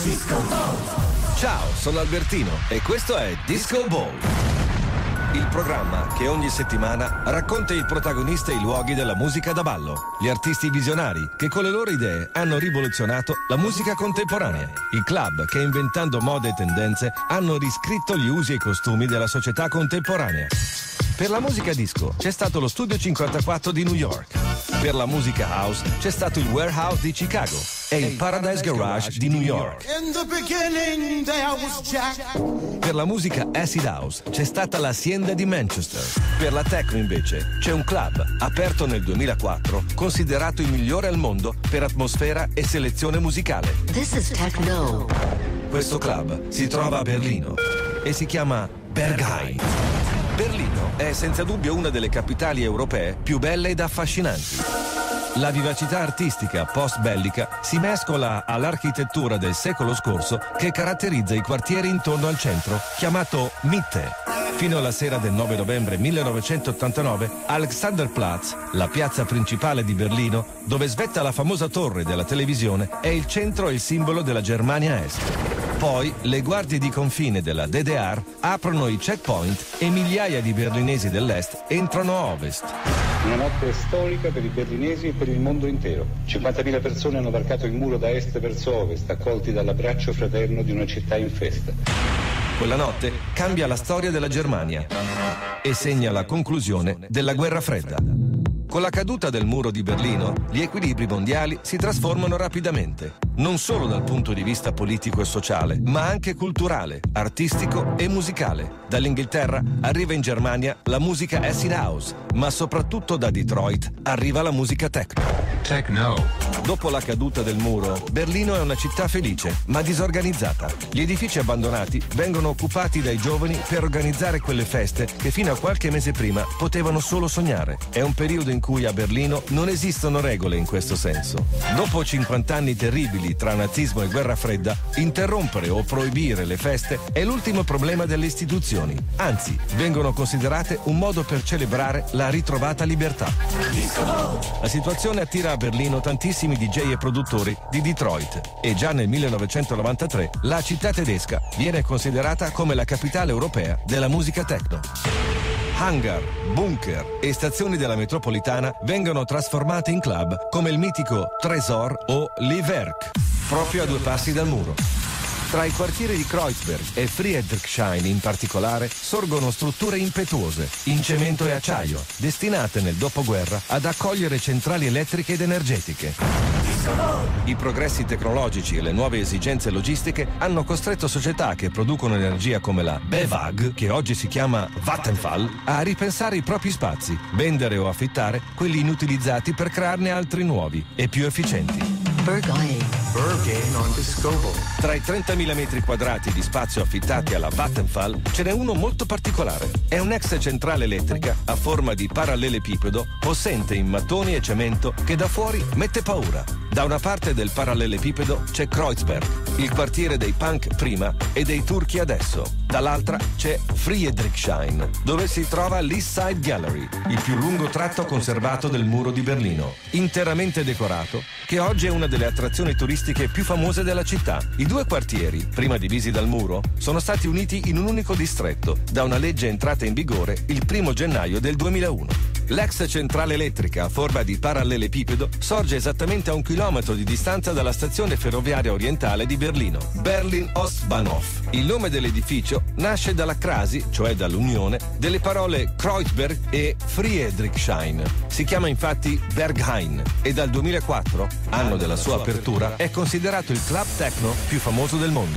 Ciao, sono Albertino e questo è Disco Ball, il programma che ogni settimana racconta i protagonisti e i luoghi della musica da ballo, gli artisti visionari che con le loro idee hanno rivoluzionato la musica contemporanea, i club che inventando mode e tendenze hanno riscritto gli usi e i costumi della società contemporanea. Per la musica disco c'è stato lo Studio 54 di New York. Per la musica house c'è stato il Warehouse di Chicago e il Paradise Garage di New York. Per la musica acid house c'è stata l'Hacienda di Manchester. Per la techno invece c'è un club aperto nel 2004 considerato il migliore al mondo per atmosfera e selezione musicale. This is techno. Questo club si trova a Berlino e si chiama Berghain. Berlino è senza dubbio una delle capitali europee più belle ed affascinanti. La vivacità artistica post-bellica si mescola all'architettura del secolo scorso che caratterizza i quartieri intorno al centro, chiamato Mitte. Fino alla sera del 9 novembre 1989, Alexanderplatz, la piazza principale di Berlino, dove svetta la famosa torre della televisione, è il centro e il simbolo della Germania Est. Poi le guardie di confine della DDR aprono i checkpoint e migliaia di berlinesi dell'est entrano a ovest. Una notte storica per i berlinesi e per il mondo intero. 50.000 persone hanno varcato il muro da est verso ovest, accolti dall'abbraccio fraterno di una città in festa. Quella notte cambia la storia della Germania e segna la conclusione della guerra fredda. Con la caduta del muro di Berlino, gli equilibri mondiali si trasformano rapidamente, non solo dal punto di vista politico e sociale, ma anche culturale, artistico e musicale. Dall'Inghilterra arriva in Germania la musica acid house, ma soprattutto da Detroit arriva la musica techno. Dopo la caduta del muro, Berlino è una città felice, ma disorganizzata. Gli edifici abbandonati vengono occupati dai giovani per organizzare quelle feste che fino a qualche mese prima potevano solo sognare. È un periodo in cui a Berlino non esistono regole in questo senso. Dopo 50 anni terribili tra nazismo e guerra fredda, interrompere o proibire le feste è l'ultimo problema delle istituzioni. Anzi, vengono considerate un modo per celebrare la ritrovata libertà. La situazione attira a Berlino tantissimi DJ e produttori di Detroit e già nel 1993 la città tedesca viene considerata come la capitale europea della musica techno. Hangar, bunker e stazioni della metropolitana vengono trasformate in club come il mitico Tresor o Le Werk, proprio a 2 passi dal muro. Tra i quartieri di Kreuzberg e Friedrichshain in particolare sorgono strutture impetuose, in cemento e acciaio, destinate nel dopoguerra ad accogliere centrali elettriche ed energetiche. I progressi tecnologici e le nuove esigenze logistiche hanno costretto società che producono energia come la BEWAG, che oggi si chiama Vattenfall, a ripensare i propri spazi, vendere o affittare quelli inutilizzati per crearne altri nuovi e più efficienti. Berghain on Disco Ball. Tra i 30.000 metri quadrati di spazio affittati alla Vattenfall ce n'è uno molto particolare. È un'ex centrale elettrica a forma di parallelepipedo possente in mattoni e cemento che da fuori mette paura. Da una parte del parallelepipedo c'è Kreuzberg, il quartiere dei punk prima e dei turchi adesso. Dall'altra c'è Friedrichshain, dove si trova l'East Side Gallery, il più lungo tratto conservato del muro di Berlino, interamente decorato, che oggi è una delle attrazioni turistiche più famose della città. I 2 quartieri, prima divisi dal muro, sono stati uniti in un unico distretto, da una legge entrata in vigore il 1 gennaio del 2001. L'ex centrale elettrica a forma di parallelepipedo sorge esattamente a 1 chilometro di distanza dalla stazione ferroviaria orientale di Berlino, Berlin-Ostbahnhof. Il nome dell'edificio nasce dalla crasi, cioè dall'unione, delle parole Kreuzberg e Friedrichshain. Si chiama infatti Berghain e dal 2004, anno della sua apertura, è considerato il club techno più famoso del mondo.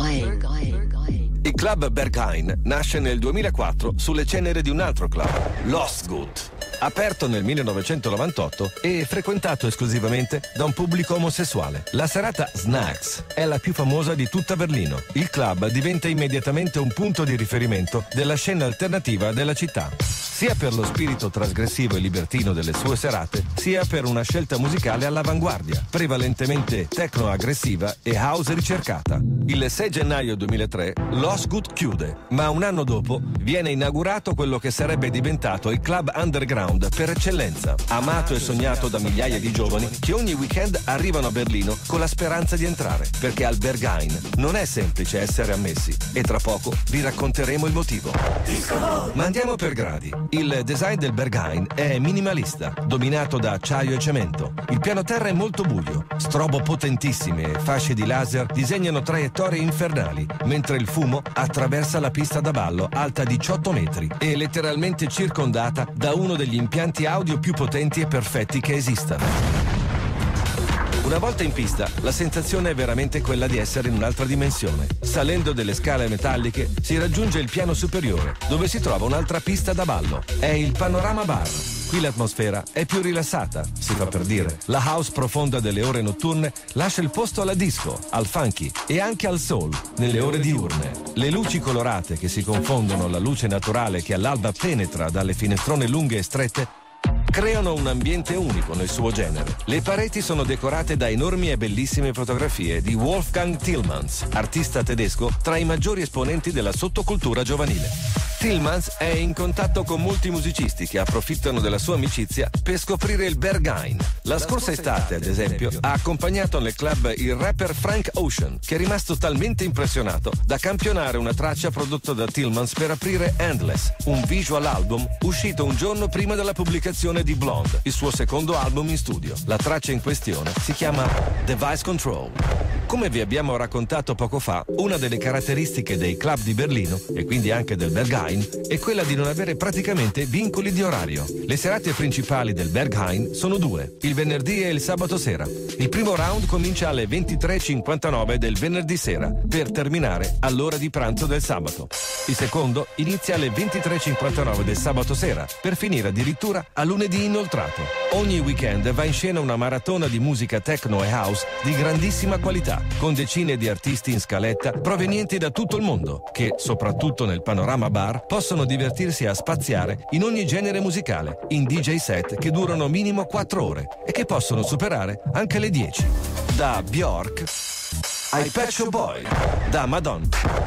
Il club Berghain nasce nel 2004 sulle ceneri di un altro club, Lostgut, aperto nel 1998 e frequentato esclusivamente da un pubblico omosessuale. La serata Snacks è la più famosa di tutta Berlino. Il club diventa immediatamente un punto di riferimento della scena alternativa della città, sia per lo spirito trasgressivo e libertino delle sue serate, sia per una scelta musicale all'avanguardia, prevalentemente techno-aggressiva e house ricercata. Il 6 gennaio 2003 Lostgut chiude, ma un anno dopo viene inaugurato quello che sarebbe diventato il club underground underground per eccellenza, amato e sognato da migliaia di giovani che ogni weekend arrivano a Berlino con la speranza di entrare, perché al Berghain non è semplice essere ammessi e tra poco vi racconteremo il motivo. Ma andiamo per gradi. Il design del Berghain è minimalista, dominato da acciaio e cemento. Il piano terra è molto buio, strobo potentissimi e fasce di laser disegnano traiettorie infernali, mentre il fumo attraversa la pista da ballo alta 18 metri e letteralmente circondata da uno degli impianti audio più potenti e perfetti che esistano. Una volta in pista, la sensazione è veramente quella di essere in un'altra dimensione. Salendo delle scale metalliche si raggiunge il piano superiore, dove si trova un'altra pista da ballo. È il Panorama Bar. Qui l'atmosfera è più rilassata, si fa per dire. La house profonda delle ore notturne lascia il posto alla disco, al funky e anche al soul nelle ore diurne. Le luci colorate che si confondono alla luce naturale che all'alba penetra dalle finestrone lunghe e strette creano un ambiente unico nel suo genere. Le pareti sono decorate da enormi e bellissime fotografie di Wolfgang Tillmans, artista tedesco tra i maggiori esponenti della sottocultura giovanile. Tillmans è in contatto con molti musicisti che approfittano della sua amicizia per scoprire il Berghain. La scorsa estate, ad esempio, ha accompagnato nel club il rapper Frank Ocean, che è rimasto talmente impressionato da campionare una traccia prodotta da Tillmans per aprire Endless, un visual album uscito un giorno prima della pubblicazione di Blonde, il suo secondo album in studio. La traccia in questione si chiama Device Control. Come vi abbiamo raccontato poco fa, una delle caratteristiche dei club di Berlino, e quindi anche del Berghain, è quella di non avere praticamente vincoli di orario. Le serate principali del Berghain sono due, il venerdì e il sabato sera. Il primo round comincia alle 23:59 del venerdì sera, per terminare all'ora di pranzo del sabato. Il secondo inizia alle 23:59 del sabato sera, per finire addirittura a lunedì inoltrato. Ogni weekend va in scena una maratona di musica techno e house di grandissima qualità, con decine di artisti in scaletta provenienti da tutto il mondo, che, soprattutto nel Panorama Bar, possono divertirsi a spaziare in ogni genere musicale, in DJ set che durano minimo 4 ore e che possono superare anche le 10. Da Bjork ai Pet Shop Boys, da Madonna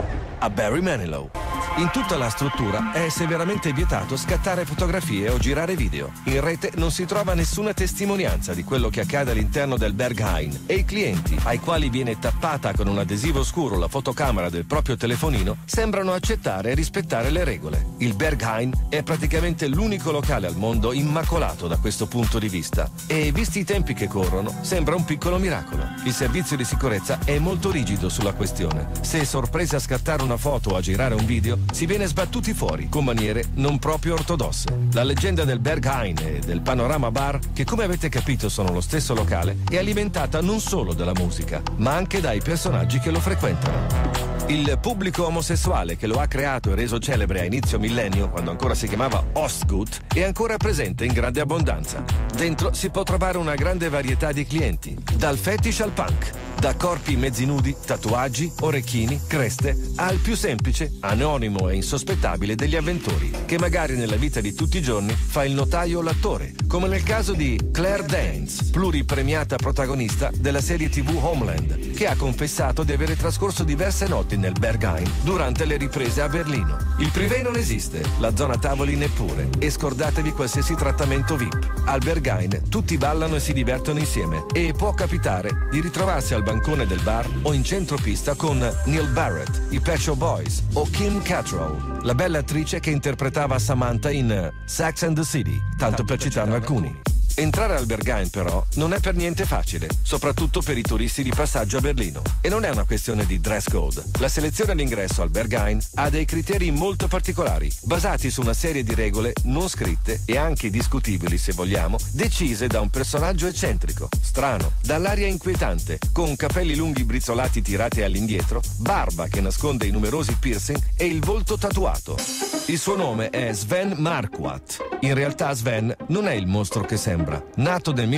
a Barry Manilow. In tutta la struttura è severamente vietato scattare fotografie o girare video. In rete non si trova nessuna testimonianza di quello che accade all'interno del Berghain e i clienti, ai quali viene tappata con un adesivo scuro la fotocamera del proprio telefonino, sembrano accettare e rispettare le regole. Il Berghain è praticamente l'unico locale al mondo immacolato da questo punto di vista e, visti i tempi che corrono, sembra un piccolo miracolo. Il servizio di sicurezza è molto rigido sulla questione. Se sorpresi a scattare una foto o a girare un video, si viene sbattuti fuori con maniere non proprio ortodosse. La leggenda del Berghain e del Panorama Bar, che come avete capito sono lo stesso locale, è alimentata non solo dalla musica, ma anche dai personaggi che lo frequentano. Il pubblico omosessuale che lo ha creato e reso celebre a inizio millennio, quando ancora si chiamava Ostgut, è ancora presente in grande abbondanza. Dentro si può trovare una grande varietà di clienti, dal fetish al punk, da corpi mezzi nudi, tatuaggi, orecchini, creste, al più semplice, anonimo e insospettabile degli avventori, che magari nella vita di tutti i giorni fa il notaio o l'attore, come nel caso di Claire Danes, pluripremiata protagonista della serie TV Homeland, che ha confessato di avere trascorso diverse notti nel Berghain durante le riprese a Berlino. Il privé non esiste, la zona tavoli neppure, e scordatevi qualsiasi trattamento VIP. Al Berghain tutti ballano e si divertono insieme e può capitare di ritrovarsi al bancone del bar o in centropista con Neil Barrett, i Pet Shop Boys o Kim Cattrall, la bella attrice che interpretava Samantha in Sex and the City, tanto per citarne alcuni. Entrare al Berghain però non è per niente facile, soprattutto per i turisti di passaggio a Berlino. E non è una questione di dress code. La selezione all'ingresso al Berghain ha dei criteri molto particolari, basati su una serie di regole non scritte e anche discutibili, se vogliamo, decise da un personaggio eccentrico, strano, dall'aria inquietante, con capelli lunghi brizzolati tirati all'indietro, barba che nasconde i numerosi piercing e il volto tatuato. Il suo nome è Sven Marquardt. In realtà Sven non è il mostro che sembra. Nato nel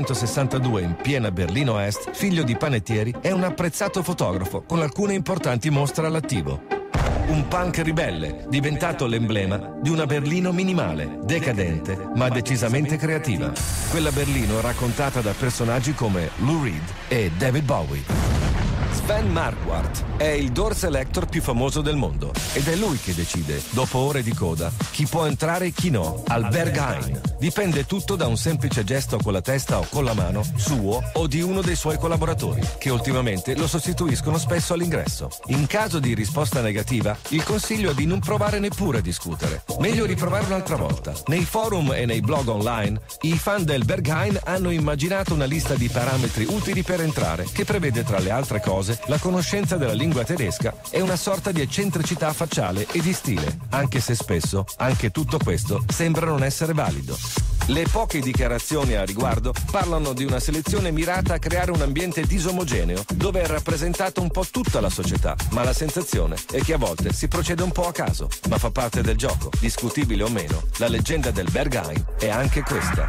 1962 in piena Berlino Est, figlio di panettieri, è un apprezzato fotografo con alcune importanti mostre all'attivo. Un punk ribelle, diventato l'emblema di una Berlino minimale, decadente, ma decisamente creativa. Quella Berlino raccontata da personaggi come Lou Reed e David Bowie. Sven Marquardt è il door selector più famoso del mondo ed è lui che decide, dopo ore di coda, chi può entrare e chi no al Berghain. Dipende tutto da un semplice gesto con la testa o con la mano, suo o di uno dei suoi collaboratori, che ultimamente lo sostituiscono spesso all'ingresso. In caso di risposta negativa, il consiglio è di non provare neppure a discutere. Meglio riprovare un'altra volta. Nei forum e nei blog online, i fan del Berghain hanno immaginato una lista di parametri utili per entrare, che prevede tra le altre cose la conoscenza della lingua tedesca e una sorta di eccentricità facciale e di stile, anche se spesso anche tutto questo sembra non essere valido. Le poche dichiarazioni a riguardo parlano di una selezione mirata a creare un ambiente disomogeneo dove è rappresentata un po' tutta la società, ma la sensazione è che a volte si procede un po' a caso, ma fa parte del gioco, discutibile o meno. La leggenda del Berghain è anche questa.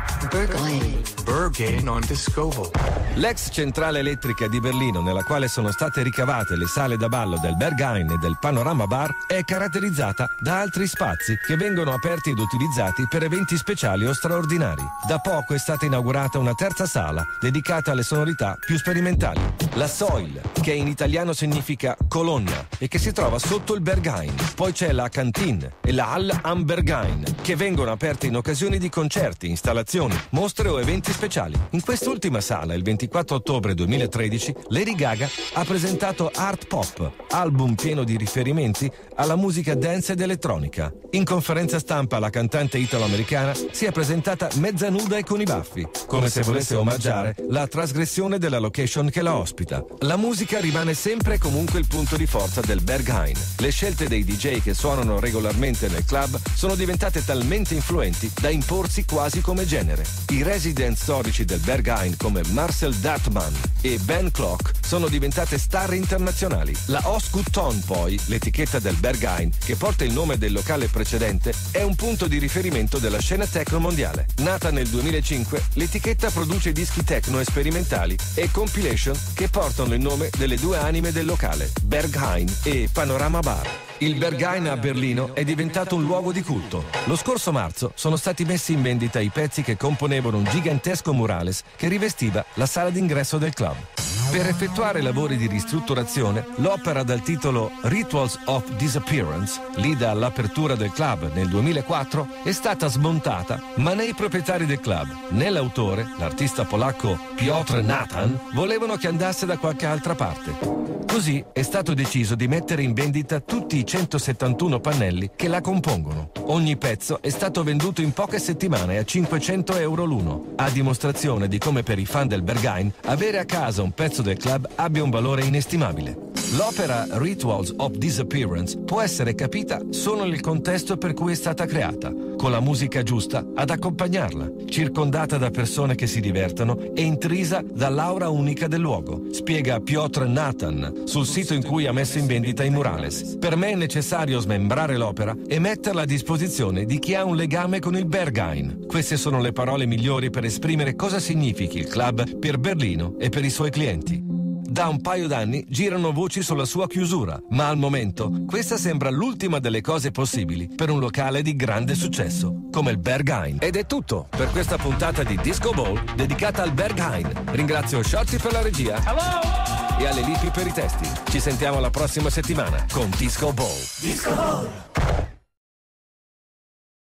Berghain on Discovery. L'ex centrale elettrica di Berlino, nella quale sono state ricavate le sale da ballo del Berghain e del Panorama Bar, è caratterizzata da altri spazi che vengono aperti ed utilizzati per eventi speciali o straordinari. Da poco è stata inaugurata una terza sala dedicata alle sonorità più sperimentali, la Soil, che in italiano significa colonna e che si trova sotto il Berghain. Poi c'è la Cantin e la Halle am Berghain, che vengono aperte in occasioni di concerti, installazioni, mostre o eventi speciali. In quest'ultima sala, il 24 ottobre 2013, Lady Gaga ha presentato Art Pop, album pieno di riferimenti alla musica dance ed elettronica. In conferenza stampa la cantante italo-americana si è presentata mezza nuda e con i baffi, come se volesse omaggiare la trasgressione della location che la ospita. La musica rimane sempre e comunque il punto di forza del Berghain. Le scelte dei DJ che suonano regolarmente nel club sono diventate talmente influenti da imporsi quasi come genere. I resident storici del Berghain come Marcel Dartman e Ben Clock sono diventate star internazionali. La Osgood Tone, poi, l'etichetta del Berghain, che porta il nome del locale precedente, è un punto di riferimento della scena techno mondiale. Nata nel 2005, l'etichetta produce dischi techno sperimentali e compilation che portano il nome delle due anime del locale, Berghain e Panorama Bar. Il Berghain a Berlino è diventato un luogo di culto. Lo scorso marzo sono stati messi in vendita i pezzi che componevano un gigantesco murales che rivestiva la sala d'ingresso del club. Per effettuare lavori di ristrutturazione, l'opera dal titolo Rituals of Disappearance, lì dall'apertura del club nel 2004, è stata smontata, ma né i proprietari del club né l'autore, l'artista polacco Piotr Natan, volevano che andasse da qualche altra parte. Così è stato deciso di mettere in vendita tutti i 171 pannelli che la compongono. Ogni pezzo è stato venduto in poche settimane a 500 euro l'uno, a dimostrazione di come per i fan del Berghain avere a casa un pezzo del club abbia un valore inestimabile. L'opera Rituals of Disappearance può essere capita solo nel contesto per cui è stata creata, con la musica giusta ad accompagnarla, circondata da persone che si divertono e intrisa dall'aura unica del luogo, spiega Piotr Natan sul sito in cui ha messo in vendita i murales. Per me è necessario smembrare l'opera e metterla a disposizione di chi ha un legame con il Berghain. Queste sono le parole migliori per esprimere cosa significhi il club per Berlino e per i suoi clienti. Da un paio d'anni girano voci sulla sua chiusura, ma al momento questa sembra l'ultima delle cose possibili per un locale di grande successo, come il Berghain. Ed è tutto per questa puntata di Disco Ball dedicata al Berghain. Ringrazio Shorty per la regia e alle Lippi per i testi. Ci sentiamo la prossima settimana con Disco Ball. Disco Ball.